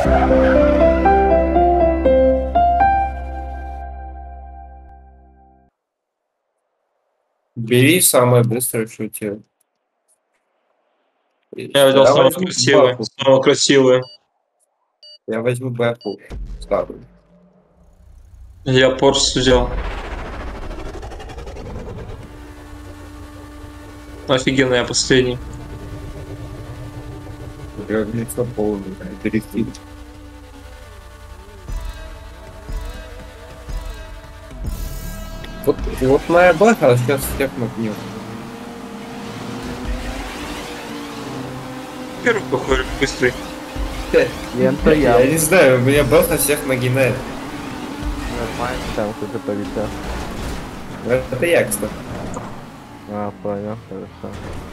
Бери самое быстрое, что у тебя. Я взял самое красивое. Самое красивое. Я возьму бэху старую. Я Порш взял. Офигенно, я последний. Граница полная. Переход. Вот моя бэха сейчас всех нагнет. Первый похож быстрый. Лента Я я. не знаю, у меня бэха всех нагинает. Нормально, там кто-то повисел. Это я, кстати. А, понял, хорошо.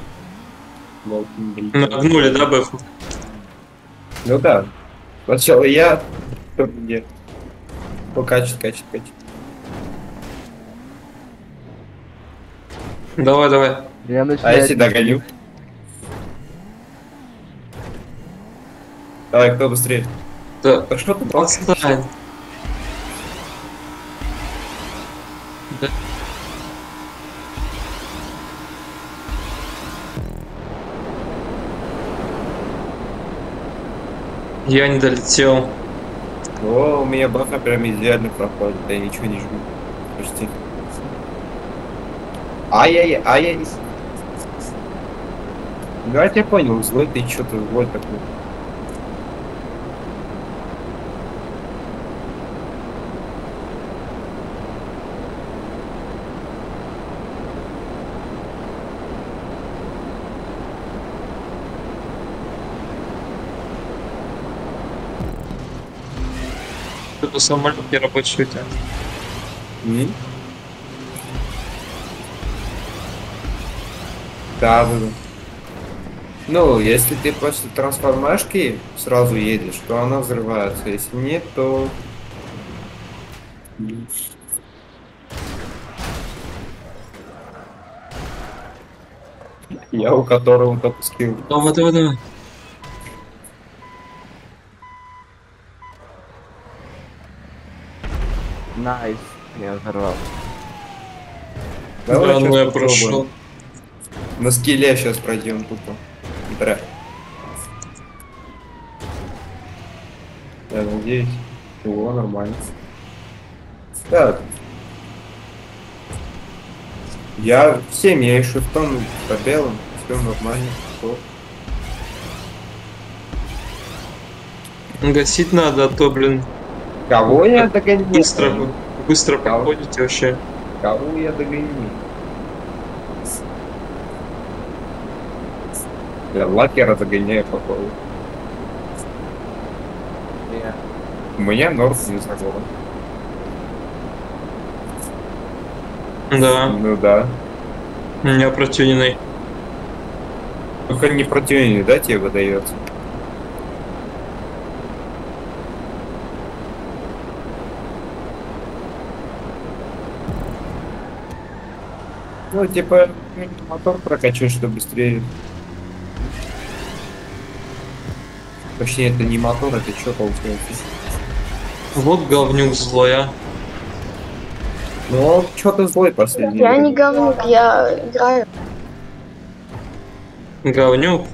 Нагнули, да, Бэху? Ну да. Сначала я, потом мне. Качет. Давай. Я А начинаю... если догоню? Давай, кто быстрее? Да. Так что ты Отстань. Да. Я не долетел. О, у меня баха прям идеально проходит, я ничего не жгу. Почти. Ай-яй-яй. Ну, я тебя понял, злой ты что-то злой такой. Это самолет не рабочий у тебя. Да. Ну, если ты после трансформашки сразу едешь, то она взрывается. Если нет, то... Я у которого только скилл. Давай. Найс, я взорвал. Давай Да, щас ну я попробуем. прошел. На скилле сейчас пройдем тупо. Да. Я надеюсь. О, нормально. Так. Я всем, я и шифтом по белым. Все нормально. Все. Гасить надо, а то, блин, Кого я догоню? быстро проходите вообще. Кого я догоню? Я лакера догоняю, походу. У меня Норс не заговор. Да, Ну да. у меня противный. Только не противный, да, тебе выдается? Ну, типа, мотор прокачиваешь, что быстрее. Точнее, это не мотор, это что получается? Вот говнюк злой, а. Ну, он что-то злой последний. Я не говнюк, я играю. Говнюк.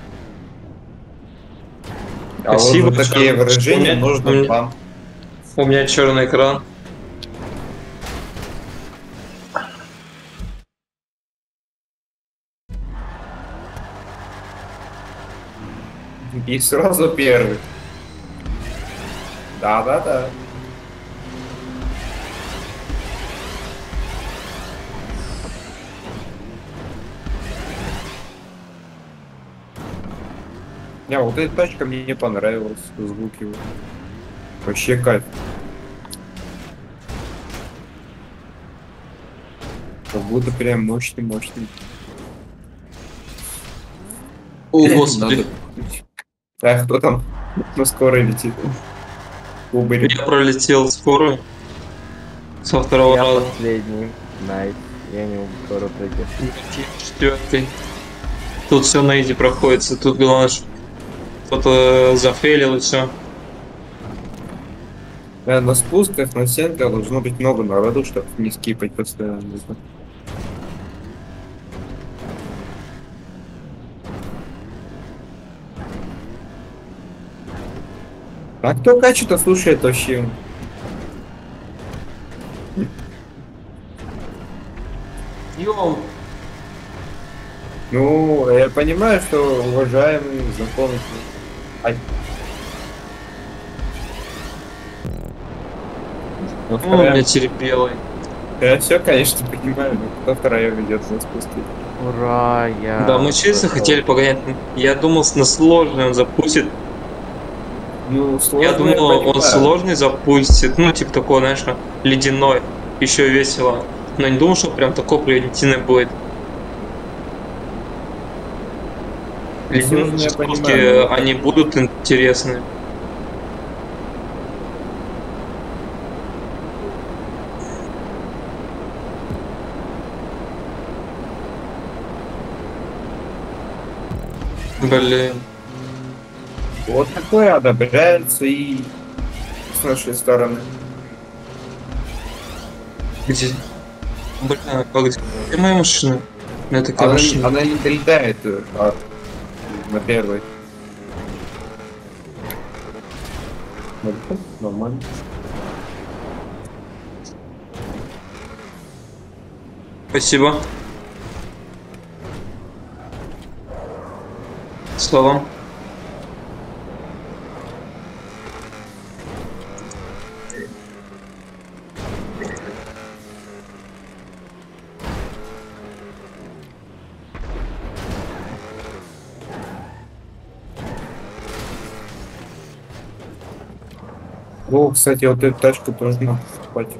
А Спасибо, вот за такие что- выражения что нужно мне- вам. У меня черный экран. И сразу первый. Да. Не, вот эта тачка мне не понравилась, звук его. Вообще кайф. Как будто прям мощный. О, господи. А кто там на скорой летит? Убери. Я пролетел скорую. Со второго Я раза. последний. Найс. Я не могу скоро пройти. Четвертый. Тут все на изи проходится. Тут главное, что кто-то зафейлил и все. На спусках, на стенках должно быть много народу, чтобы не скипать постоянно. А кто качу-то слушает вообще? Йоу. Ну, я понимаю, что уважаемый знакомый. Ай. Ну, О, у меня терпелый. я все, конечно, понимаю, но кто втроем идет на спуске? Ура, я... Да, мы честно прошел. хотели погонять. Я думал, на сложный он запустит. Ну, сложно, Я думал, он понимаю. сложный запустит. Ну, типа такой, знаешь, ледяной. Еще весело. Но не думал, что прям такой примитивный будет. Ледяные Сложно, я спуски, понимаю, но- они будут интересны. Блин. Вот такое одобряется и с нашей стороны. Где? Блин, а где моя машина? У меня такая машина. Она не долетает на первой. Нормально. Спасибо. Словом. О, кстати, вот эту тачку тоже надо покупать.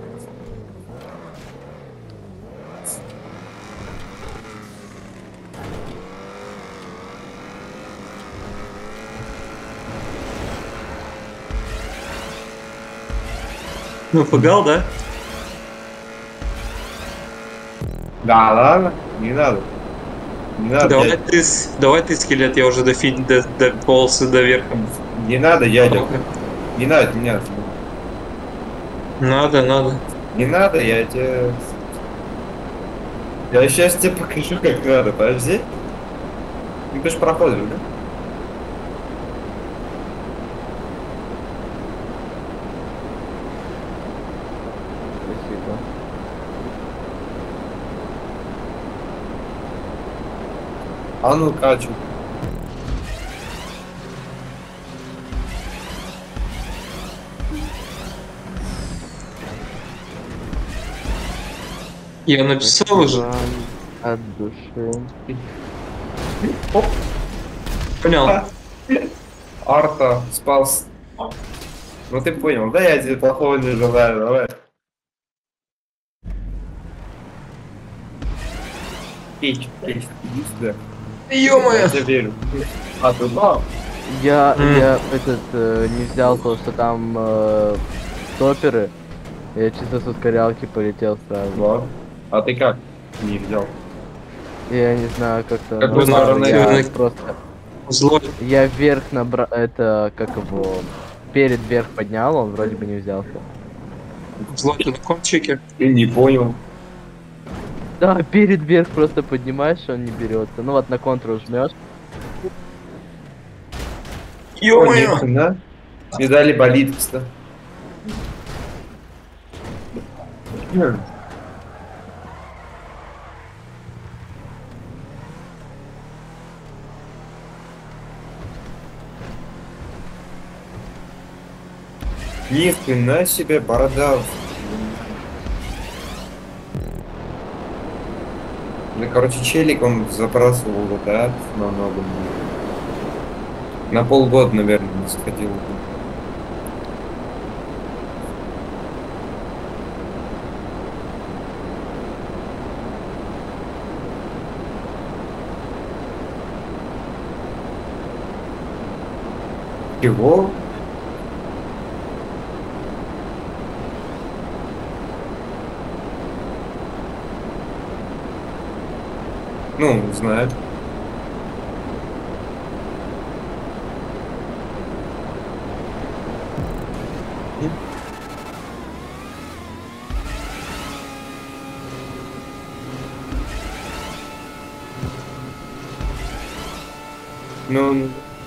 Напугал, да? Да, ладно, не надо. Не надо, Давай ты, скелет, я уже дополз до верха. не надо, дядя. Не надо, не надо. Надо. Не надо, я тебе... Я сейчас тебе покажу, как надо, подожди. Ну, ты же проходишь, да? Спасибо. А ну, качу. Я написал уже. Спасибо от души. Понял. Арта, спас. Ну ты понял, да, я тебе плохого не желаю, давай. Печь, иди сюда. Ё-моё. Я тебе верю. А, ты упал? Я не взял то, что там топеры. Я чисто с ускорялки полетел сразу. Ладно. А ты как? Не взял. Я не знаю, как-то... Как бы нормально, я наверное, просто... Злой. Я вверх набрал... Это, как его... Перед вверх поднял, он вроде бы не взялся. Злой ты на кончике. Ты не понял. Да, перед вверх просто поднимаешь, он не берется. Ну вот на контрол жмешь. Ё-моё. Да? Медали болит, кстати. Ни хрена себе, борода. Ну, короче, челик он забрасывал вот, да, намного. На полгода, наверное, не сходил. Чего? Ну, знаю. Ну,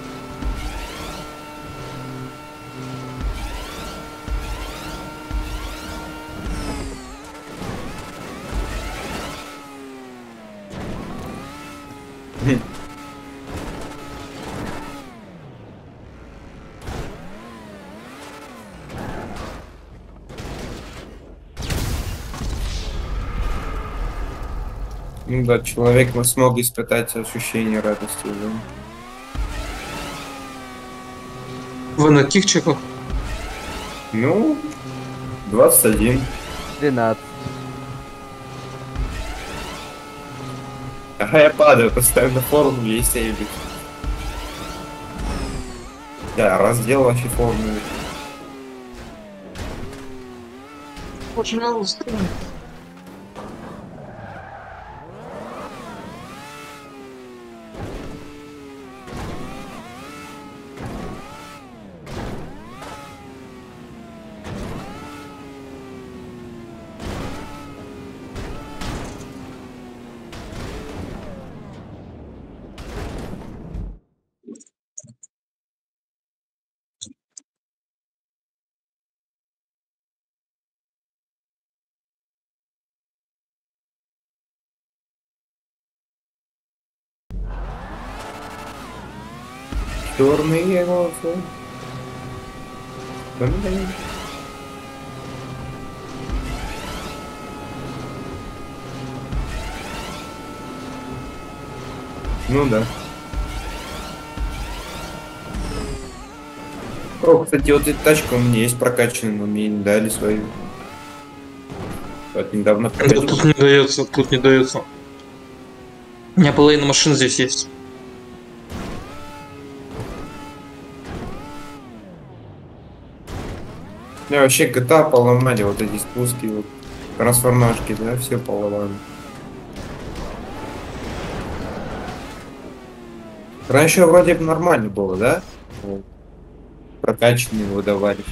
ну да, человек мы смог испытать ощущение радости. Да. Вы на каких чеках? Ну, 21. 13. Ага, я падаю постоянно в формуле и сейвлю. Да, раздел вообще формулы. Пожалуйста. Черные волосы. Блин. Ну да. О, кстати, вот эта тачка у меня есть прокачанная, но мне не дали свою. Вот недавно Да, прокачал. тут не дается, тут не дается. У меня половина машин здесь есть. Не, вообще GTA поломали вот эти спуски, вот, трансформашки, да, все поломали. Раньше вроде бы нормально было, да? Вот. Прокачанные выдавали.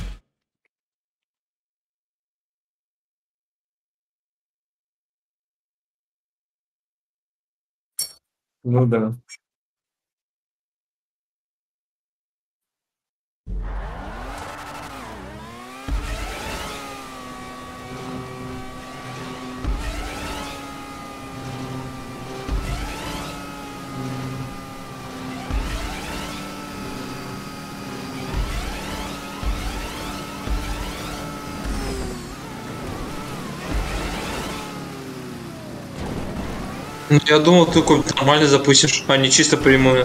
Ну да. Ну, я думал, ты какой-то нормально запустишь, а не чисто прямую.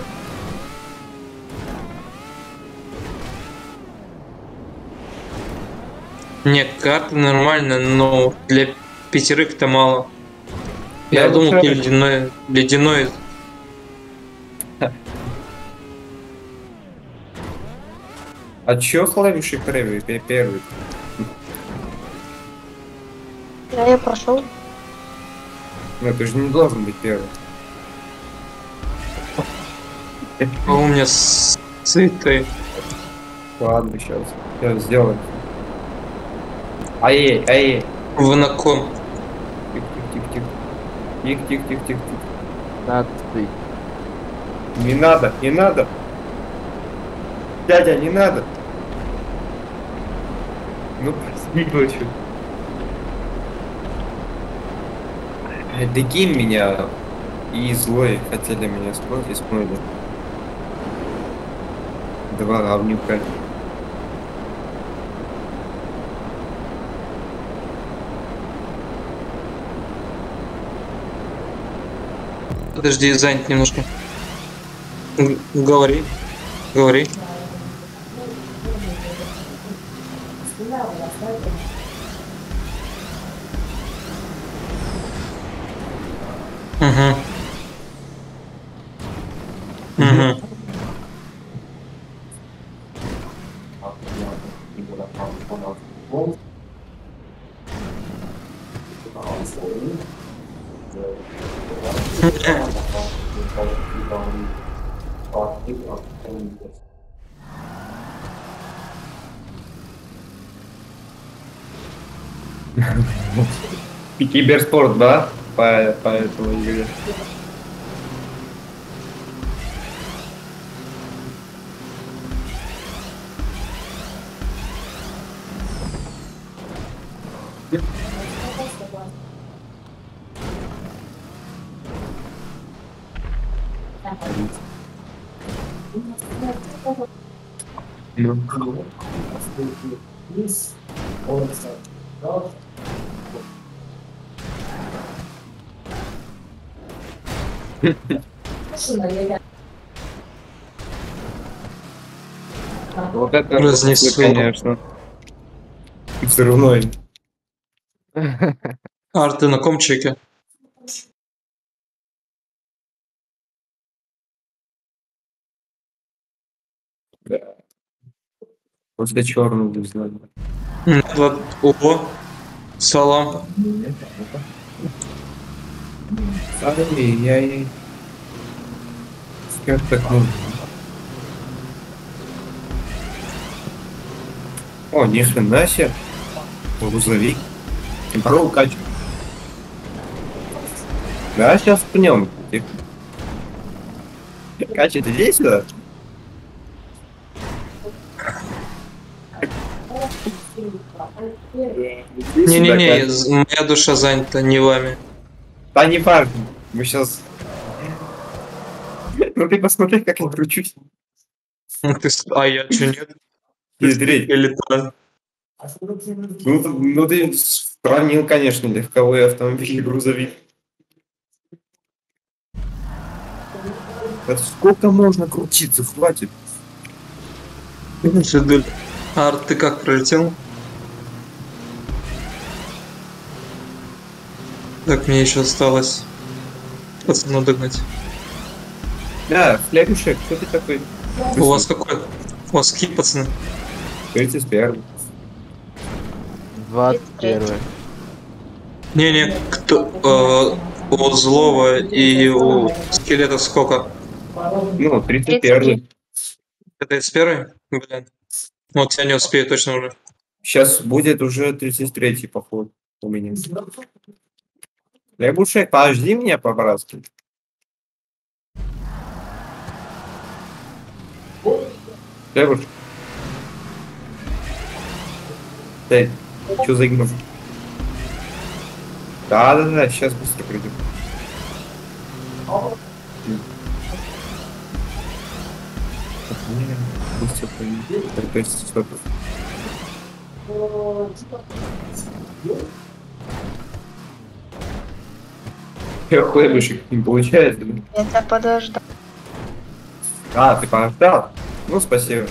Не, карта нормально, но для пятерых-то мало. Я Да, думал, ну, ты ледяной. А чё клавиши первый? Да, я прошел. Ну, ты же не должен быть первым. А у меня цветы. Ладно, сейчас сделаем. Ай. Вы на ком? Тик-тик-тик-тик. Тик-тик-тик-тик-тик. 15. Не надо. Дядя, не надо. Ну, прости, дочь. Докинь меня. И злой хотели меня спорить и смыли. Два говнюка. Подожди, занят немножко. Говори. Угу. И киберспорт, да? По этому игре. Ну. Вот это Разнесу. конечно. Взрывной. Ар, ты на ком чеке? Да. После черного не знаю. Ого, салам. Ай-яй-яй. Как так можно? О, ни хрена себе. Грузовик. Бро, качу. Да, сейчас пнем. Кача, ты здесь, да? Не-не-не, моя душа занята не вами. Да не важно. Мы сейчас... Ну ты посмотри, как я кручусь. А я чё нет? Смотри. Я летаю. Ну ты сравнил, конечно, легковой автомобиль и грузовик. Это сколько можно крутиться, хватит. Ар, ты как пролетел? Так, мне еще осталось пацану догнать. Да, Флябишек, кто ты такой? У вас какой? У вас какие пацаны? 31. 21. Не-не, кто? У злого и у скелетов сколько? Ну, 31. Это из первой? Блин. Вот я не успею точно уже. Сейчас будет уже 33 поход у меня. Флябушек, подожди меня по-братски. Флябушек. Эй, что за игнор? Да, сейчас быстро придем. Быстро пойдем. Хлебушек не получается, да? Это подождал. А, ты подождал? Ну, спасибо.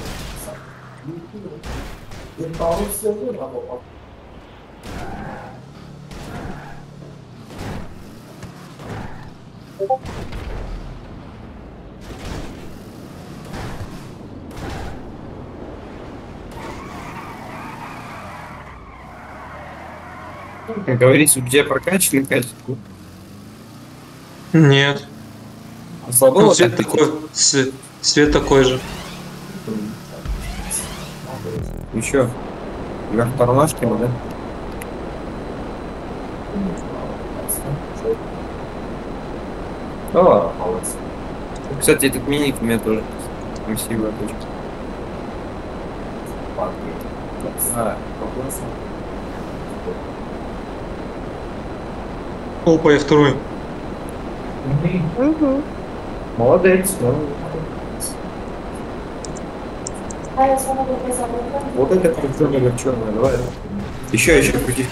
Как говорится, где прокачанный качество? Нет. Слабо Ну, вот цвет так? такой. Цвет такой же. Еще. Вверх тормашками, да? О, кстати, этот миник у меня тоже красивая точка. Опа, я второй. Угу. Молодец, да. Вот это крученая черная, давай. Еще крутить.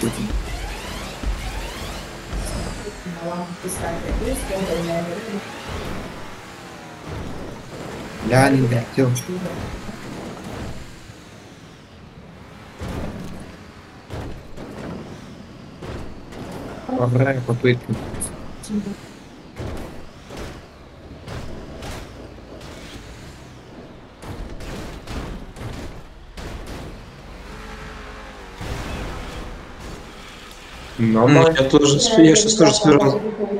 Я не хотел. Вторая попытка. Нормально. Я сейчас тоже собирал.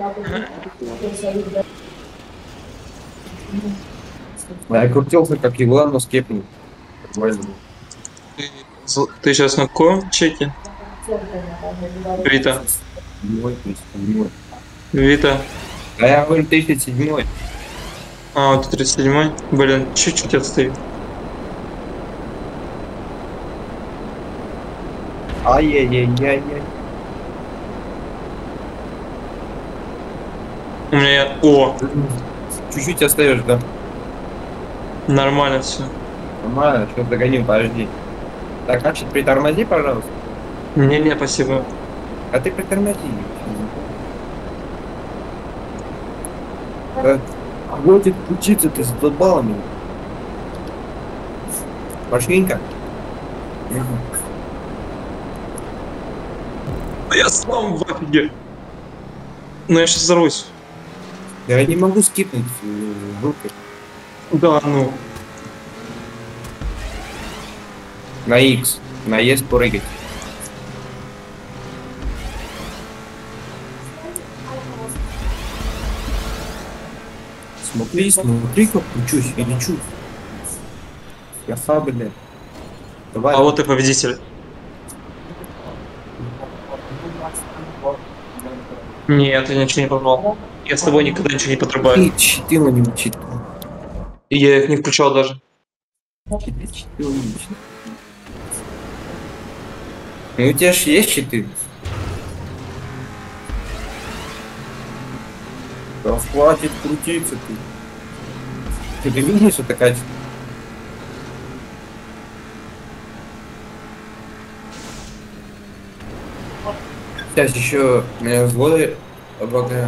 Я крутился как Иван, но скепник. Нормально. Ты сейчас на каком чеке? Вита. Седьмой. Вита. А я говорю 37-й. А, вот 37-й. Блин, чуть-чуть отстаю. Ай-яй-яй-яй-яй. У меня... О, Чуть-чуть остаешь, да? нормально все. Нормально, сейчас догоним, подожди. Так, значит, притормози, пожалуйста. Не-не, спасибо. А ты притормози. Да, хватит учиться ты с баллами. Машинка. Я сам в офиге. Ну я сейчас взорвусь. Я не могу скипнуть руки. Да, ну. На X. На S прыгать. Смотри, как учусь, я лечу. Я фабля. Давай. А вот и победитель. Нет, я ничего не попал. Я с тобой никогда ничего не подрубаю. Ты читила, не учит. И я их не включал даже. Читила, не учит. Ну у тебя же есть читы. Да хватит крутиться ты. Ты видишь, что такая... Сейчас еще меня злой облагаю.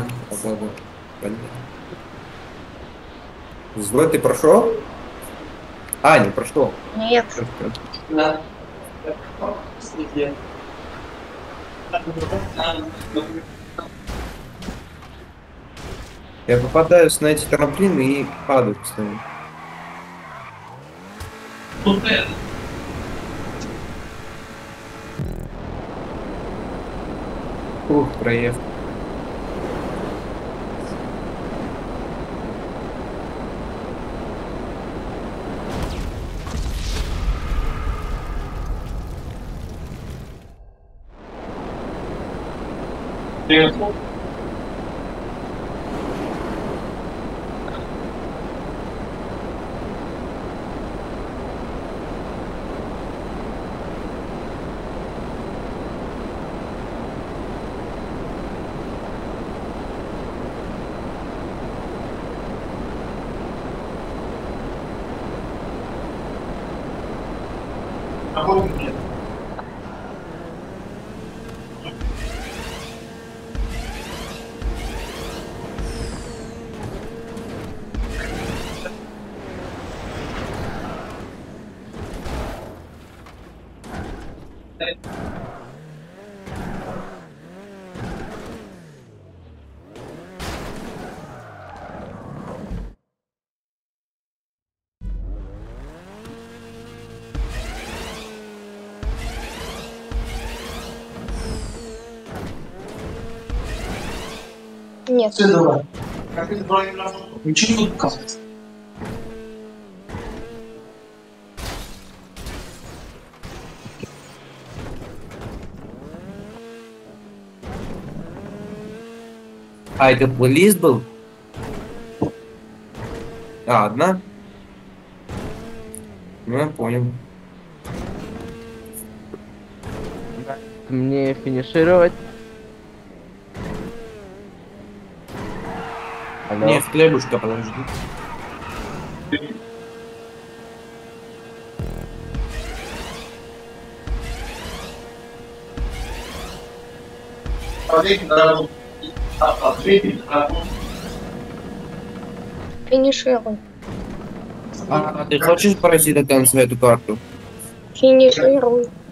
Злой ты прошел? А, не прошел. Нет. Да. Я попадаюсь на эти трамплины и падаю постоянно. Ух, проехал. Нет. Ничего не показывается. А, это плейлист был? А, одна? Ну, я понял. Мне финишировать? Алло? Нет, хлебушка, подожди. Финишируй. А ты хочешь пройти до конца эту карту? Финишируй.